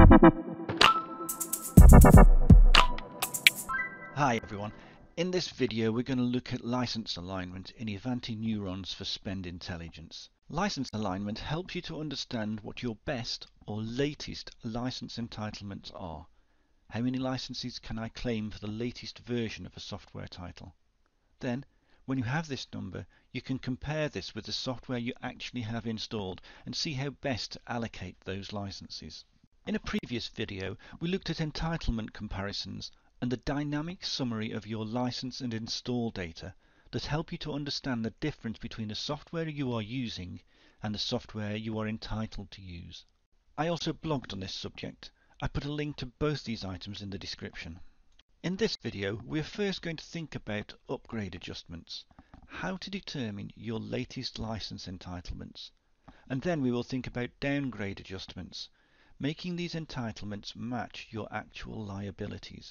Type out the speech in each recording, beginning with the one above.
Hi everyone, in this video we're going to look at license alignment in Ivanti Neurons for Spend Intelligence. License alignment helps you to understand what your best or latest license entitlements are. How many licenses can I claim for the latest version of a software title? Then, when you have this number, you can compare this with the software you actually have installed and see how best to allocate those licenses. In a previous video, we looked at entitlement comparisons and the dynamic summary of your license and install data that help you to understand the difference between the software you are using and the software you are entitled to use. I also blogged on this subject. I put a link to both these items in the description. In this video, we are first going to think about upgrade adjustments, how to determine your latest license entitlements, and then we will think about downgrade adjustments, making these entitlements match your actual liabilities.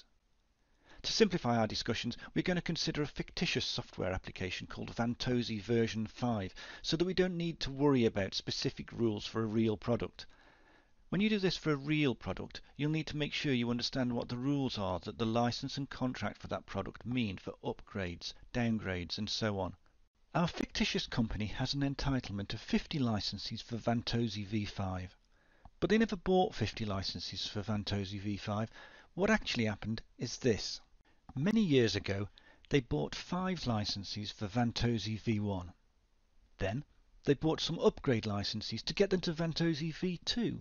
To simplify our discussions, we're going to consider a fictitious software application called Vantosi version 5 so that we don't need to worry about specific rules for a real product. When you do this for a real product, you'll need to make sure you understand what the rules are that the license and contract for that product mean for upgrades, downgrades and so on. Our fictitious company has an entitlement of 50 licenses for Vantosi v5, but they never bought 50 licenses for Vantosi v5. What actually happened is this. Many years ago, they bought 5 licenses for Vantosi v1. Then, they bought some upgrade licenses to get them to Vantosi v2.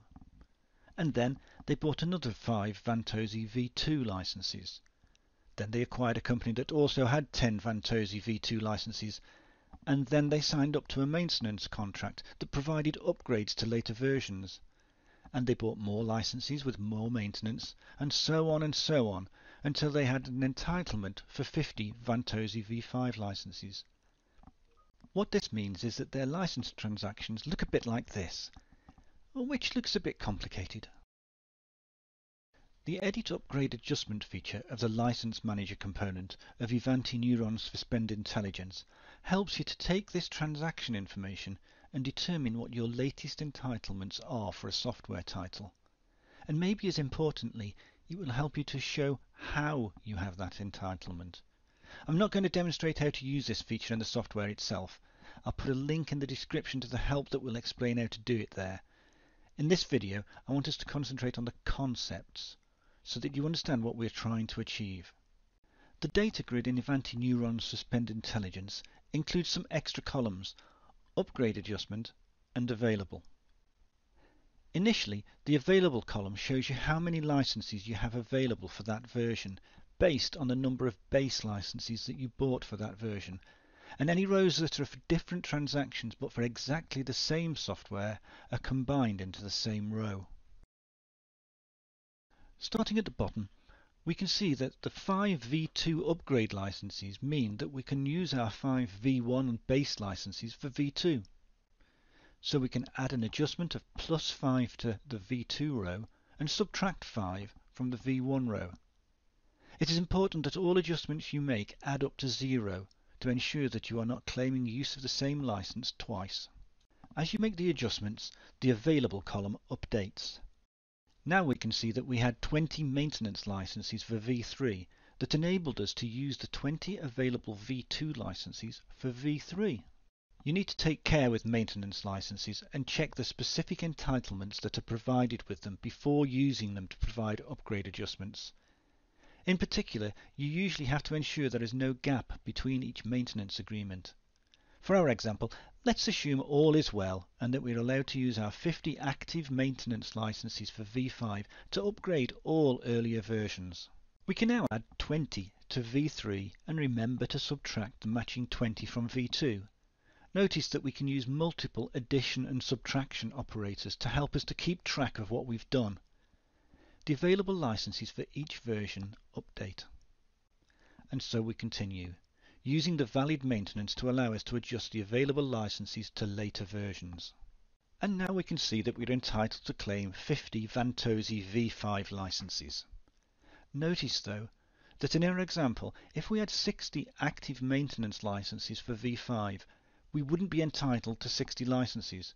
And then, they bought another 5 Vantosi v2 licenses. Then they acquired a company that also had 10 Vantosi v2 licenses. And then they signed up to a maintenance contract that provided upgrades to later versions. And they bought more licenses with more maintenance, and so on, until they had an entitlement for 50 Vantosi v5 licenses. What this means is that their license transactions look a bit like this, which looks a bit complicated. The Edit Upgrade Adjustment feature of the License Manager component of Ivanti Neurons for Spend Intelligence helps you to take this transaction information and determine what your latest entitlements are for a software title. And maybe as importantly, it will help you to show how you have that entitlement. I'm not going to demonstrate how to use this feature in the software itself. I'll put a link in the description to the help that will explain how to do it there. In this video, I want us to concentrate on the concepts so that you understand what we're trying to achieve. The data grid in Ivanti Neurons for Spend Intelligence includes some extra columns: upgrade adjustment and available. Initially, the available column shows you how many licenses you have available for that version based on the number of base licenses that you bought for that version, and any rows that are for different transactions but for exactly the same software are combined into the same row. Starting at the bottom, we can see that the 5 v2 upgrade licenses mean that we can use our 5 v1 base licenses for v2. So we can add an adjustment of plus 5 to the v2 row and subtract 5 from the v1 row. It is important that all adjustments you make add up to 0 to ensure that you are not claiming use of the same license twice. As you make the adjustments, the available column updates. Now we can see that we had 20 maintenance licenses for v3 that enabled us to use the 20 available v2 licenses for v3. You need to take care with maintenance licenses and check the specific entitlements that are provided with them before using them to provide upgrade adjustments. In particular, you usually have to ensure there is no gap between each maintenance agreement. For our example, let's assume all is well and that we are allowed to use our 50 active maintenance licenses for v5 to upgrade all earlier versions. We can now add 20 to v3 and remember to subtract the matching 20 from v2. Notice that we can use multiple addition and subtraction operators to help us to keep track of what we've done. The available licenses for each version update. And so we continue, using the valid maintenance to allow us to adjust the available licenses to later versions. And now we can see that we're entitled to claim 50 Vantosi v5 licenses. Notice though that in our example, if we had 60 active maintenance licenses for v5, we wouldn't be entitled to 60 licenses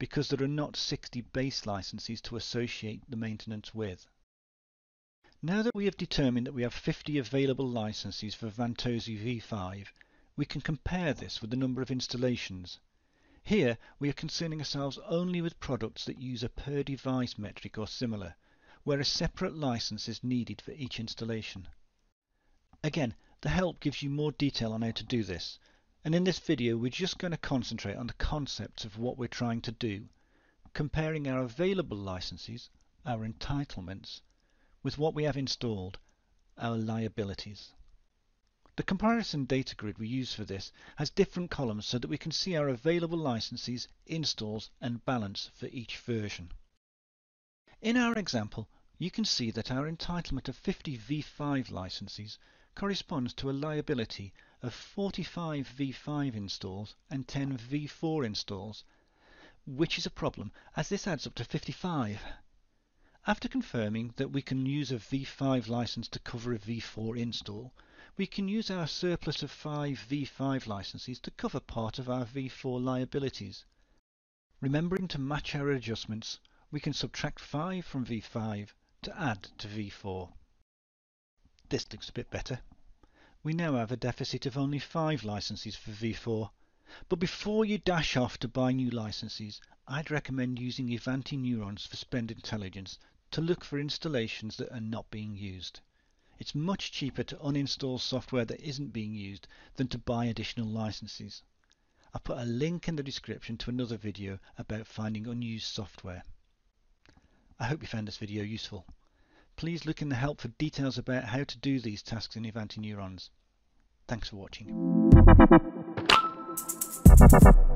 because there are not 60 base licenses to associate the maintenance with. Now that we have determined that we have 50 available licenses for Vantosi V5, we can compare this with the number of installations. Here we are concerning ourselves only with products that use a per device metric or similar, where a separate license is needed for each installation. Again, the help gives you more detail on how to do this, and in this video we're just going to concentrate on the concepts of what we're trying to do, comparing our available licenses, our entitlements, with what we have installed, our liabilities. The comparison data grid we use for this has different columns so that we can see our available licenses, installs and balance for each version. In our example, you can see that our entitlement of 50 V5 licenses corresponds to a liability of 45 V5 installs and 10 V4 installs, which is a problem as this adds up to 55. After confirming that we can use a V5 license to cover a V4 install, we can use our surplus of 5 V5 licenses to cover part of our V4 liabilities. Remembering to match our adjustments, we can subtract 5 from V5 to add to V4. This looks a bit better. We now have a deficit of only 5 licenses for V4, but before you dash off to buy new licenses, I'd recommend using Ivanti Neurons for Spend Intelligence to look for installations that are not being used. It's much cheaper to uninstall software that isn't being used than to buy additional licenses. I'll put a link in the description to another video about finding unused software. I hope you found this video useful. Please look in the help for details about how to do these tasks in Ivanti Neurons. Thanks for watching.